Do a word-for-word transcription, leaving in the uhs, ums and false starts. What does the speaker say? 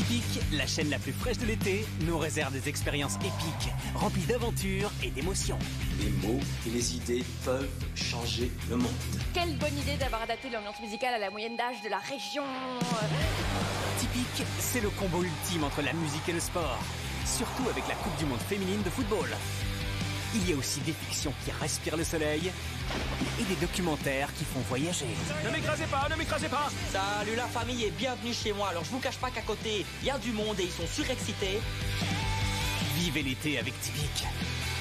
Typique, la chaîne la plus fraîche de l'été, nous réserve des expériences épiques, remplies d'aventures et d'émotions. Les mots et les idées peuvent changer le monde. Quelle bonne idée d'avoir adapté l'ambiance musicale à la moyenne d'âge de la région. Typique, c'est le combo ultime entre la musique et le sport. Surtout avec la Coupe du Monde féminine de football. Il y a aussi des fictions qui respirent le soleil et des documentaires qui font voyager. Ne m'écrasez pas, ne m'écrasez pas. Salut la famille et bienvenue chez moi. Alors je vous cache pas qu'à côté, il y a du monde et ils sont surexcités. Vivez l'été avec Typique.